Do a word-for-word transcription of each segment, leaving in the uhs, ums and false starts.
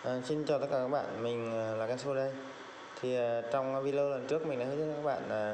À, xin chào tất cả các bạn, mình là Canso đây. Thì uh, trong video lần trước mình đã hướng dẫn các bạn là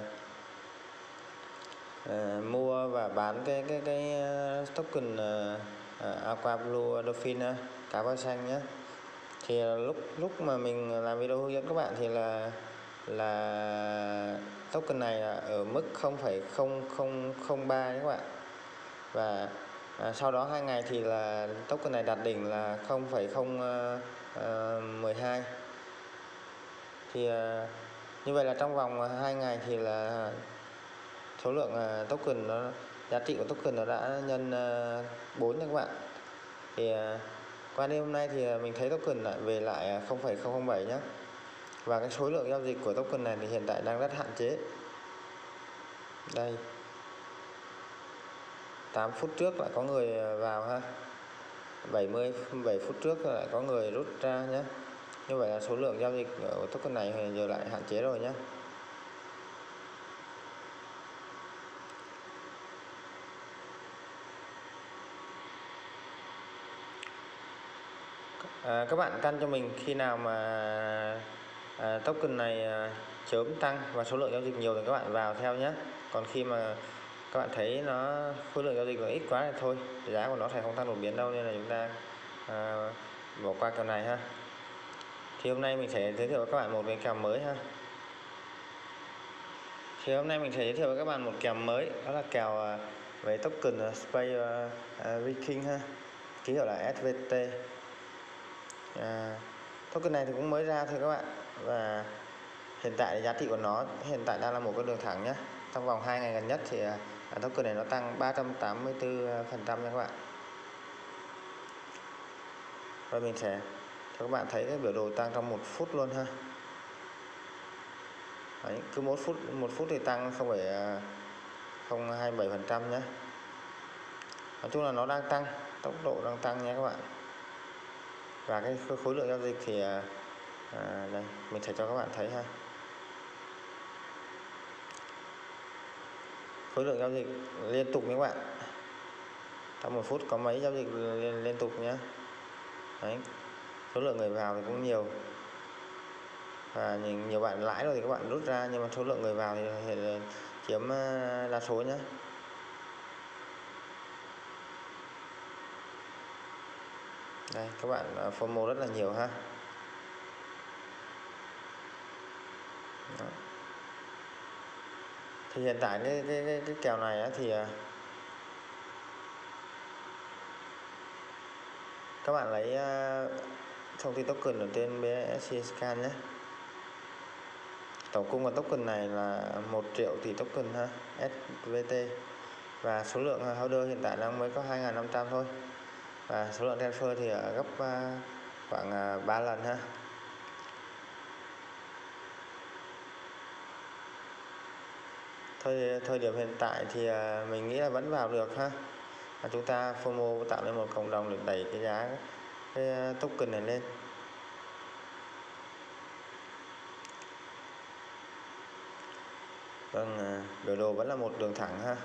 uh, uh, mua và bán cái cái cái uh, token uh, uh, Aqua Blue Dolphin uh, cá voi xanh nhé. Thì uh, lúc lúc mà mình làm video hướng dẫn các bạn thì là là token này ở mức không phẩy không không không ba các bạn. Và à, sau đó hai ngày thì là token này đạt đỉnh là không phẩy không một hai. Thì à, như vậy là trong vòng hai ngày thì là số lượng à, token nó giá trị của token nó đã nhân à, bốn nha các bạn. Thì à, qua đêm hôm nay thì mình thấy token lại về lại không phẩy không không bảy nhé. Và cái số lượng giao dịch của token này thì hiện tại đang rất hạn chế. Đây, tám phút trước lại có người vào ha, bảy mươi bảy phút trước lại có người rút ra nhé. Như vậy là số lượng giao dịch của token này giờ lại hạn chế rồi nhé. À, các bạn căn cho mình khi nào mà à, token này à, chớm tăng và số lượng giao dịch nhiều thì các bạn vào theo nhé. Còn khi mà các bạn thấy nó khối lượng giao dịch là ít quá thì thôi, giá của nó sẽ không tăng đột biến đâu, nên là chúng ta à, bỏ qua kèo này ha. Thì hôm nay mình sẽ giới thiệu với các bạn một cái kèo mới ha. Thì hôm nay mình sẽ giới thiệu với các bạn một kèo mới, đó là kèo à, với token uh, Space uh, uh, Viking ha, ký hiệu là ét vê tê. À, token này thì cũng mới ra thôi các bạn, và hiện tại giá trị của nó hiện tại đang là một cái đường thẳng nhé. Trong vòng hai ngày gần nhất thì à, token này nó tăng ba trăm tám mươi tư phần trăm nha các bạn. Và mình sẽ cho các bạn thấy cái biểu đồ tăng trong một phút luôn ha. Đấy, cứ một phút một phút thì tăng không phải không hai mươi bảy phần trăm nhé. Nói chung là nó đang tăng, tốc độ đang tăng nha các bạn. Và cái khối lượng giao dịch thì à, đây mình sẽ cho các bạn thấy ha. Khối lượng giao dịch liên tục nha các bạn. Trong một phút có mấy giao dịch liên, liên tục nhé. Đấy, số lượng người vào thì cũng nhiều. Và nhiều bạn lãi rồi thì các bạn rút ra, nhưng mà số lượng người vào thì chiếm đa số nhé. Đây, các bạn FOMO rất là nhiều ha. Đó. Thì hiện tại cái cái cái, cái kèo này á, thì các bạn lấy thông tin token ở trên bê ét xê Scan nhé. Tổng cung của token này là một triệu tỷ token ha, ét vê tê. Và số lượng holder hiện tại đang mới có hai nghìn năm trăm thôi. Và số lượng transfer thì ở gấp khoảng ba lần ha. Thời, thời điểm hiện tại thì mình nghĩ là vẫn vào được ha. Và chúng ta FOMO tạo nên một cộng đồng để đẩy cái giá cái token này lên. Vâng, biểu đồ vẫn là một đường thẳng ha.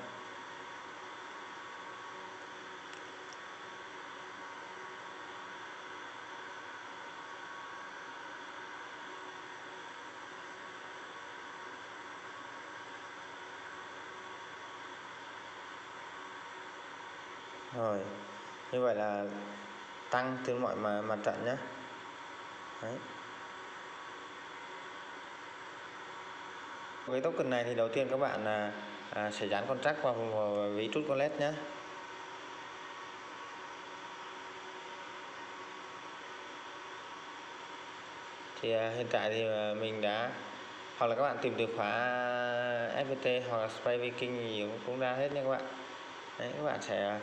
Rồi, như vậy là tăng trên mọi mặt, mặt trận nhé. Đấy. Với token này thì đầu tiên các bạn là à, sẽ dán contract vào, vào ví Trust Wallet nhé. Thì à, hiện tại thì mình đã, hoặc là các bạn tìm từ khóa ép vê tê hoặc là Space Viking gì cũng, cũng ra hết nha các bạn. Đấy, các bạn sẽ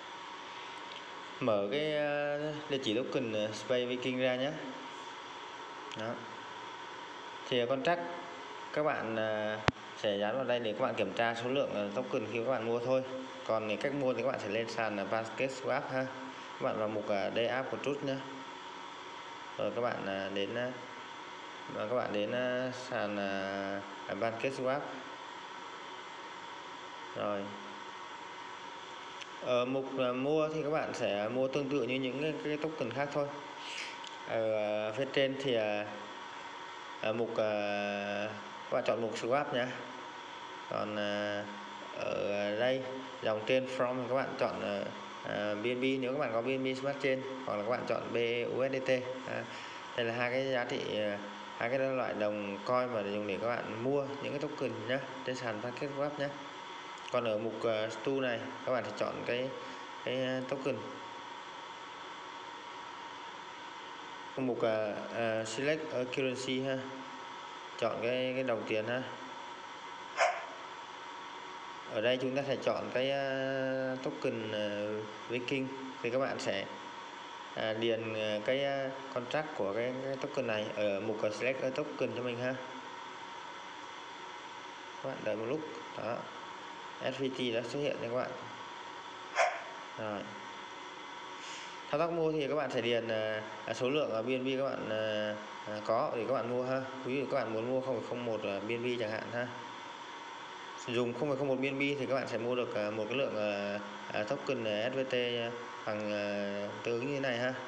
mở cái địa chỉ token Space Viking ra nhé. Đó. Thì contract các bạn sẽ dán vào đây để các bạn kiểm tra số lượng token khi các bạn mua thôi. Còn cách mua thì các bạn sẽ lên sàn PancakeSwap ha. Các bạn vào mục Day App của Trust nhé. Rồi các bạn đến và các bạn đến sàn PancakeSwap. Rồi ở mục mua thì các bạn sẽ mua tương tự như những cái, cái token khác thôi. ở phía trên thì ở mục các bạn chọn mục swap nhé. Còn ở đây dòng trên from thì các bạn chọn bê en bê nếu các bạn có bê en bê Smart Chain, hoặc là các bạn chọn bê u ét đê tê. Đây là hai cái giá trị, hai cái loại đồng coin mà dùng để các bạn mua những cái token nhé trên sàn PancakeSwap nhé. Còn ở mục uh, stu này các bạn sẽ chọn cái cái token, mục uh, uh, select a currency ha, chọn cái cái đồng tiền ha. Ở đây chúng ta sẽ chọn cái uh, token uh, Viking, thì các bạn sẽ uh, điền uh, cái uh, contract của cái, cái token này ở mục uh, select a token cho mình ha. Các bạn đợi một lúc đó, ét vê tê đã xuất hiện cho các bạn. Rồi, thao tác mua thì các bạn sẽ điền uh, số lượng ở bê en bê các bạn uh, có để các bạn mua ha. Ví dụ các bạn muốn mua không phẩy không một bê en bê chẳng hạn ha, dùng không phẩy không một bê en bê thì các bạn sẽ mua được uh, một cái lượng uh, token ét vê tê bằng uh, tương ứng như thế này ha,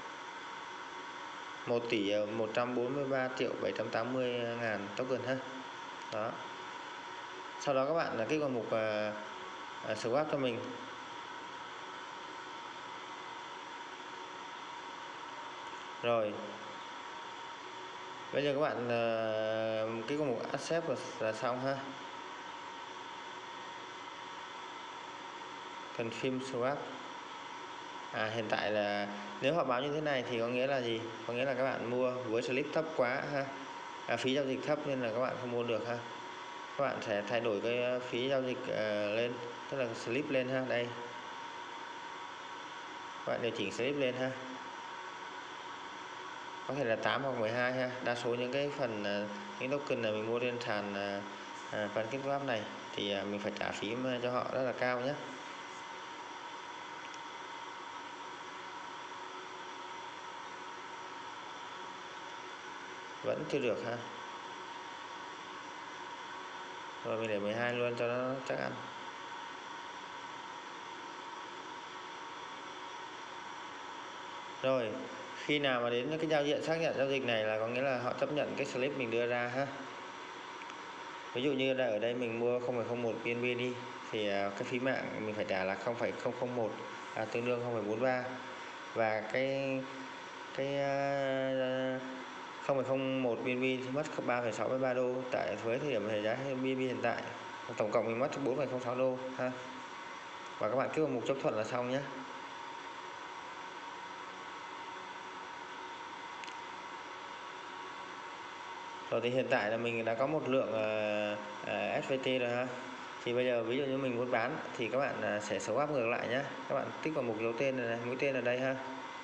một tỷ một trăm bốn mươi ba triệu bảy trăm tám mươi ngàn token ha. Đó, sau đó các bạn là kích vào mục uh, uh, swap cho mình. Rồi bây giờ các bạn uh, kích vào mục accept là, là xong ha. Confirm swap. À, hiện tại là nếu họ báo như thế này thì có nghĩa là gì? Có nghĩa là các bạn mua với slip thấp quá ha, à, phí giao dịch thấp nên là các bạn không mua được ha. Các bạn sẽ thay đổi cái phí giao dịch uh, lên, tức là slip lên ha. Đây, các bạn điều chỉnh slip lên ha, có thể là tám hoặc mười hai ha. Đa số những cái phần uh, những token này mình mua trên sàn uh, uh, PancakeSwap này thì uh, mình phải trả phí cho họ rất là cao nhé. Vẫn chưa được ha. Rồi mình để mười hai luôn cho nó chắc ăn. Rồi khi nào mà đến cái giao diện xác nhận giao dịch này là có nghĩa là họ chấp nhận cái slip mình đưa ra ha. Ví dụ như là ở đây mình mua không phẩy không một bê en bê đi thì cái phí mạng mình phải trả là không phẩy không không một, à, tương đương không phẩy bốn ba, và cái cái không phẩy không một bê en bê thì mất ba phẩy sáu ba đô tại với thời điểm giá bê en bê hiện tại. Tổng cộng mình mất bốn phẩy không sáu đô ha. Và các bạn kích vào mục chấp thuận là xong nhé. Rồi thì hiện tại là mình đã có một lượng uh, uh, ét vê tê rồi ha. Thì bây giờ ví dụ như mình muốn bán thì các bạn uh, sẽ swap ngược lại nhé. Các bạn tích vào mục dấu tên này, này mũi tên ở đây ha.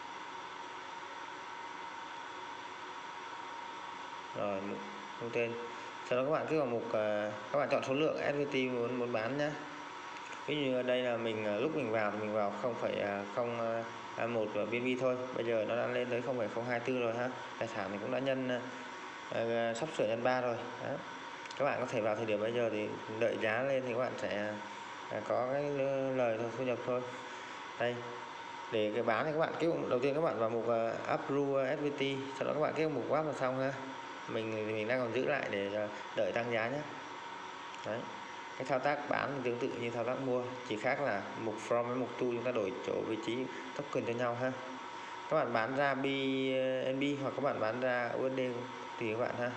Rồi mũi tên. Sau đó các bạn kích vào mục uh, các bạn chọn số lượng ét vê tê muốn muốn bán nhé. Ví dụ như ở đây là mình uh, lúc mình vào mình vào không phẩy không một bê en bê thôi. Bây giờ nó đã lên tới không phẩy không hai tư rồi ha. Tài sản thì cũng đã nhân uh, Uh, sắp sửa nhân ba rồi. Đó, các bạn có thể vào thời điểm bây giờ thì đợi giá lên thì các bạn sẽ uh, có cái lời thôi, thu nhập thôi. Đây, để cái bán thì các bạn kích đầu tiên các bạn vào mục uh, approve ét vê tê, sau đó các bạn kích mục swap là xong ha. Mình thì mình đang còn giữ lại để uh, đợi tăng giá nhé. Đấy, cái thao tác bán tương tự như thao tác mua, chỉ khác là mục from với mục to chúng ta đổi chỗ vị trí token cho nhau ha. Các bạn bán ra bê en bê hoặc các bạn bán ra u ét đê tùy các bạn ha.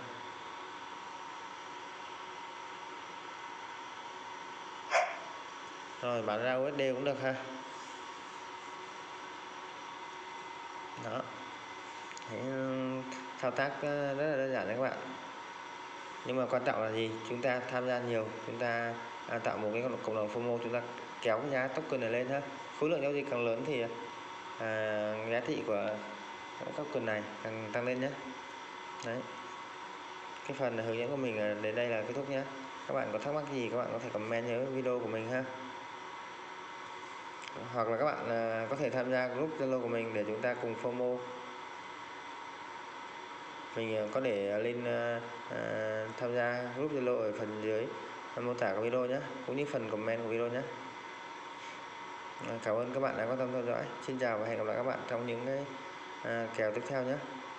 Rồi bán ra u ét đê cũng được ha. Đó, thế thao tác rất là đơn giản đấy các bạn. Nhưng mà quan trọng là gì? Chúng ta tham gia nhiều, chúng ta à, tạo một cái cộng đồng FOMO, chúng ta kéo cái giá token này lên ha. Khối lượng giao dịch càng lớn thì à, giá trị của token này càng tăng lên nhé. Đấy, cái phần hướng dẫn của mình đến đây là kết thúc nhé. Các bạn có thắc mắc gì các bạn có thể comment dưới video của mình ha. Hoặc là các bạn uh, có thể tham gia group Zalo của mình để chúng ta cùng FOMO. Mình uh, có để link uh, uh, tham gia group Zalo ở phần dưới mô tả của video nhé, cũng như phần comment của video nhé. Uh, cảm ơn các bạn đã quan tâm theo dõi. Xin chào và hẹn gặp lại các bạn trong những cái à, kèo tiếp theo nhé.